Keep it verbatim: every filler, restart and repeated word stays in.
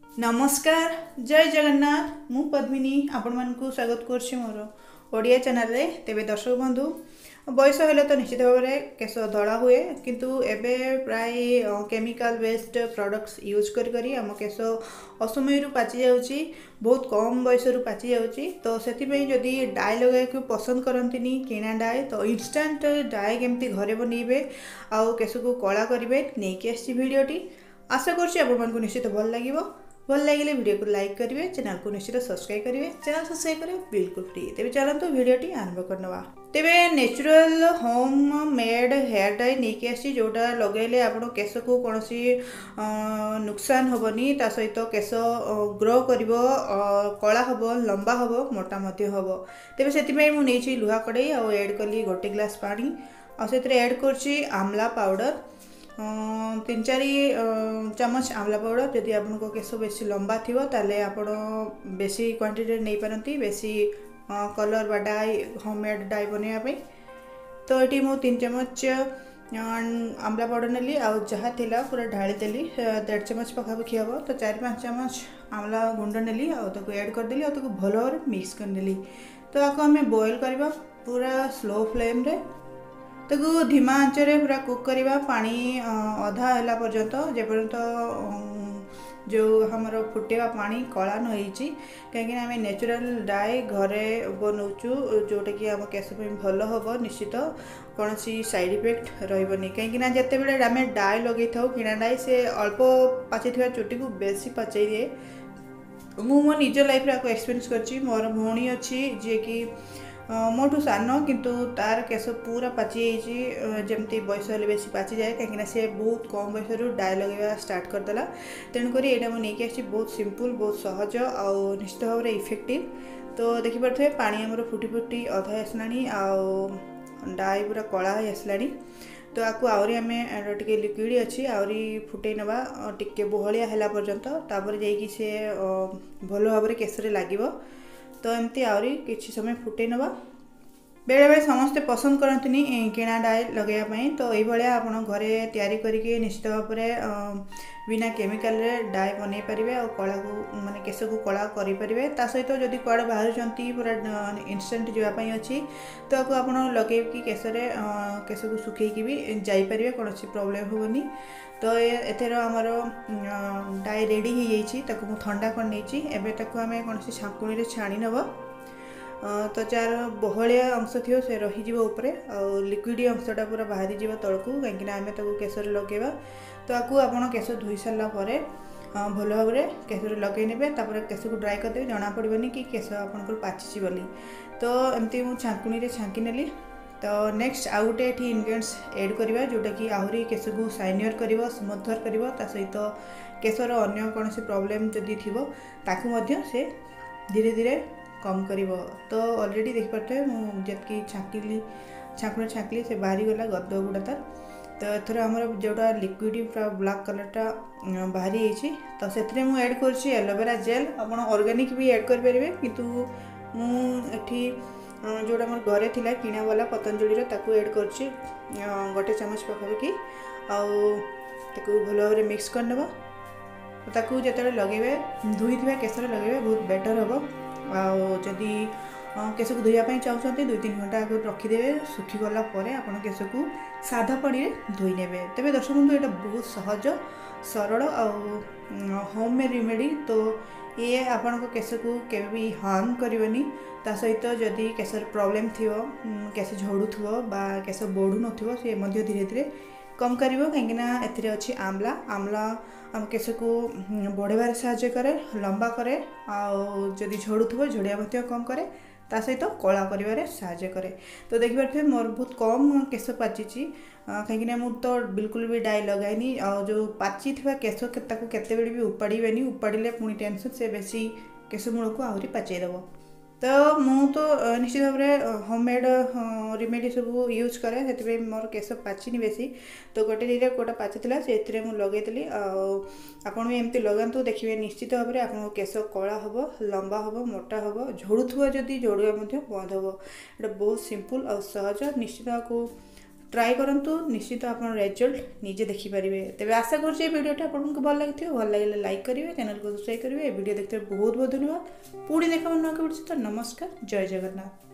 नमस्कार जय जगन्नाथ मु पद्मिनी आपण मानकु स्वागत करछि मोर ओडिया चैनल रे। तेबे दर्शक बंधु बयस हेले तो निश्चित भाव में केश धड़ा हुए किंतु एबे प्राय केमिकल बेस्ड प्रोडक्ट्स यूज करी करी आम केश असमय पाचि जाउची, बहुत कम बयस रु पाचि जाउची। तो सेति जदि डाई लगे को पसंद करंतिनी किना डाई तो इंस्टेंट डाई केमती घरे बनइबे आउ केश को कला करिवे नेकी आछि वीडियोटी। आशा करछि आपण मानकु निश्चित भल लागिवो। भल लगे वीडियो को लाइक करेंगे, चैनल को निश्चित सब्सक्राइब करेंगे। चैनल सब्सक्राइब करेंगे बिल्कुल फ्री। तेज चलते वीडियोटी आरंभ करनवा। तेबे natural home made hair dye नहीं आसी जोटा लगेले आपण केश को कौन नुकसान हेनी, ता सहित केश ग्रो कर कला हम लंबा हम मोटा हम। तेबे से मुझे लुहा कड़े आउ एड कली गोटे ग्लास पानी आउ एड कर आमला पाउडर तीन चार चमच आमला पाउडर। जदि आपको केश बेसी लंबा थी ताले आप बेसी क्वांटिटी नहीं पारती बेसी कलर बा डाई होममेड डाई बनवाई। तो ये मु तीन चमच आमला पाउडर नेली आउ जहाँ थिला पूरा ढाली देली डेढ़ चमच पखापाखि हम। तो चार पाँच चमच आमला गुंड नेली आउ एड करदेली आउ भल भाव मिक्स करदेली। तो आपको आम बॉयल करवा पूरा स्लो फ्लेम रे, ताकू धीमा आंचरे पूरा कुक करवा पानी अधा है पर्यंत जेपर्यंत जो हमर फुटेवा पानी कला नही कहीं आम नेचुरल डाई घरे बनाऊँ जोटा कि आम केश भल हम निश्चित कौन साइड इफेक्ट रही कहीं जिते बड़े आम डाई लगे था किना डाई से अल्प पाचि चुटी को बेसी पचई दिए। मु मो निज लाइफ रे एक्सपीरियंस कर मोर भौणी अच्छी जी कि मोठू सान किंतु तार केश पूरा पाचि जमती बयस हेल्ले बेसी पाचि जाए कहीं सी बहुत कम बयस रु डाई लगे स्टार्ट करदेला। तेणुक यहाँ मुझे आसी बहुत सिंपल बहुत सहज आउ निश्चित भाव में इफेक्टिव। तो देखिपे पानी आमर फुटी फुटी अधा आसला आउ डाई पूरा कला आसला। तो आपको आहरी आम टे लिक्विड अच्छी आहरी फुटे नवा टिके बहलिया है पर्यंत तापर जाइए सी भल भाव में केश लगे। तो एमती आहरी किसी समय फुटे नवा। बेले बेले समस्ते पसंद करती किना डाई लगेवाई। तो ये आप घरे तैयारी करके निश्चित भाव में बिना केमिकल रे डाई बनई पारे और कला को माने केश को कला करें। ता सहित जदि कुआड़े बाहर पूरा इनस्टेंट जावाई अच्छी तो आपको आप लगे कि केश केश को सुखी भी जापर कौन प्रोब्लेम हेनी। तो एथर आमर डाई रेडी हो मु ठंडा कर नहीं एबे ताको आम कौन छाकुणी रे छाणी नवा। तो जार बहलिया अंश थी से रही उपरे और लिक्विड अंशटा पूरा बाहरी जीव तलकू कहीं आम केशर लगेगा। तो आपको आप केश धोई सारा भल भाव में केशर लगे ने केश को ड्राई करदे जना पड़ोनी कि केश आपंकर पाची बोली। तो एमती मुझे छाकुणी रे छांकी नेली। तो नेक्स्ट आउ गोटे ये इनग्रेडिएंट्स ऐड करवा जोटा कि आहरी केश को साइनियर कर स्मूथर कर सहित केशर अन्य कौन प्रॉब्लम जदि थी ताकू से धीरे धीरे कम कर। तो ऑलरेडी देखिपे मुझे छाकिली छाकुणी छाकिली से बाहरी गला गद गुड़ा तार। तो एथर आमर जोटा लिक्विड पूरा ब्लैक कलरटा बाहरी होती तो से मुझे ऐड कर एलोवेरा जेल। आप ऑर्गेनिक भी ऐड करेंगे किंतु मुझे जोड़ा मोर घरे थिला किना वाला पतंजलि ताकू ऐड कर गोटे चमच पखापाखि आउ भल भाव मिक्स करने। ताकू जो लगे धोई थी केशर लगे बहुत बेटर हम। आदि केश को धोवाई चाहते दुई तीन घंटा आगे रखिदे सुखीगला आप केश को साधा पानी में धोई ने। तेज दर्शक बंधु ये बहुत सहज सरल होम मेड रेमेडी। तो ये आपण केश को केबी हार्म करनी। ता सहित जदि केशर प्रॉब्लम थी केश झड़ू बा केश बढ़ू न सी धीरे धीरे कम कर कहीं अच्छी आमला आमला आम केश को बढ़ेबार साहाय्य करे लंबा करे आदि झड़ू झड़िया कम करे ता सहित कला कर साहाय्य करे। तो देखिए मोर बहुत कम केश पाची कहीं मुझे तो बिल्कुल भी डाई लगाइनी आ जो पाची थी केश केते बेले भी उपाड़े उपाड़े पुणी टेंशन से बेसी केश मूल को आहरी पाचेदेव। तो मु तो निश्चित भाव में होममेड रेमेडी सब यूज करे से मोर केश पाचिनी बेसी। तो गोटे दिन कोटा पाचिला से मुझे लगेदी आपड़ भी एमती लगातु देखिए निश्चित भाव में आप केश कला हम लंबा हम मोटा हम झड़ू जदि झड़िया बंद हम। ये बहुत सिंपल और सहज निश्चित आपको ट्राए करंतु निश्चित आप रिजल्ट निजे देखिपारे। तेज आशा करुँचे भिडियोटी आपको भल लगी भल लगे लाइक करेंगे, चैनल को सब्सक्राइब करेंगे। वीडियो देखते बहुत बहुत धन्यवाद। पुणी देखा नुआ वीडियो। नमस्कार, जय जगन्नाथ।